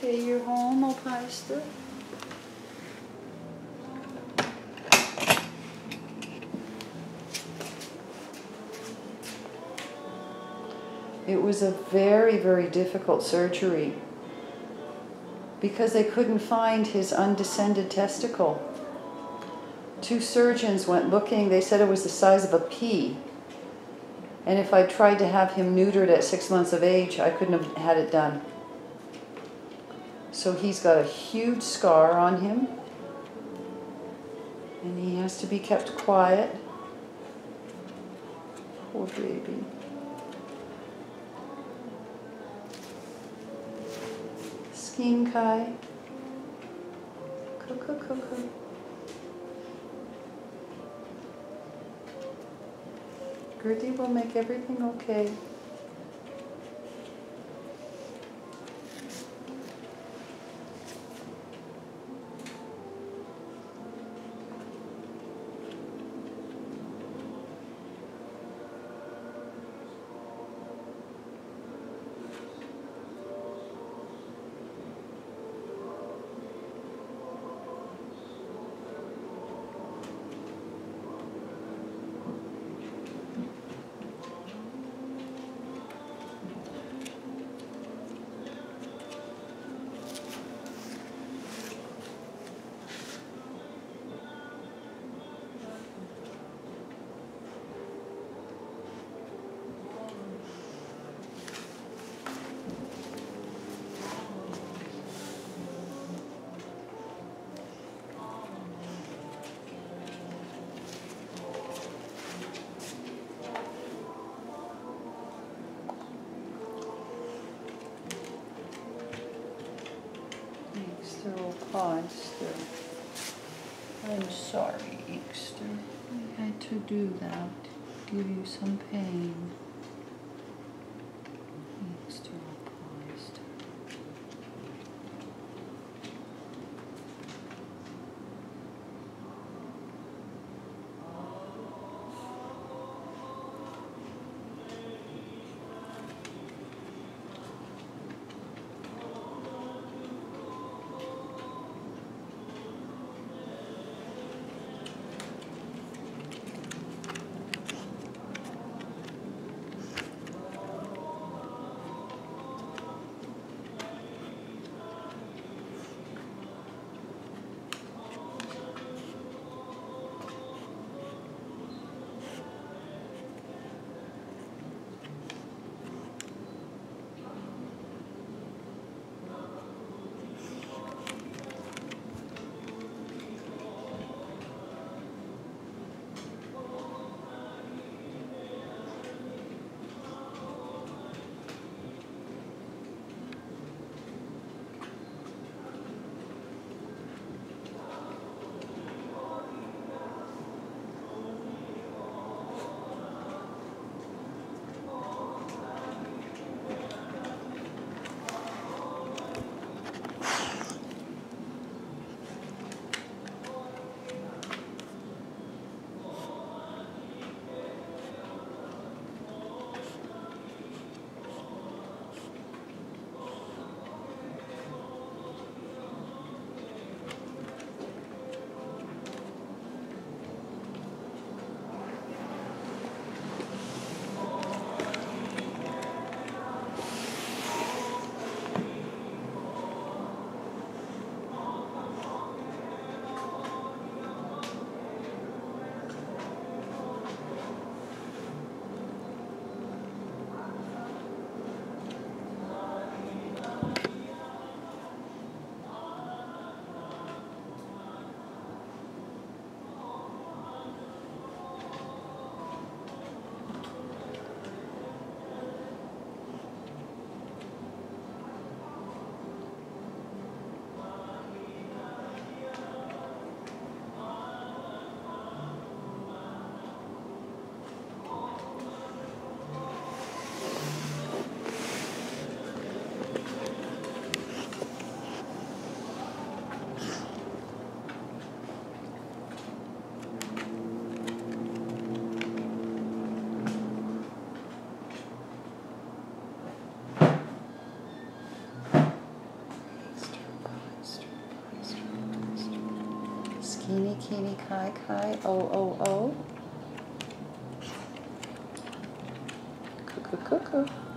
Okay, you're home, Opeister. It was a very, very difficult surgery because they couldn't find his undescended testicle. 2 surgeons went looking. They said it was the size of a pea. And if I tried to have him neutered at 6 months of age, I couldn't have had it done. So he's got a huge scar on him. And he has to be kept quiet. Poor baby. Skin Kai. Cuckoo, cuckoo. Gertie will make everything okay. Opeister. I'm sorry, Easter. I had to do that. Give you some pain. Easter, Opeister. Skeeny, keeny, kai, kai, o. Cuckoo, cuckoo.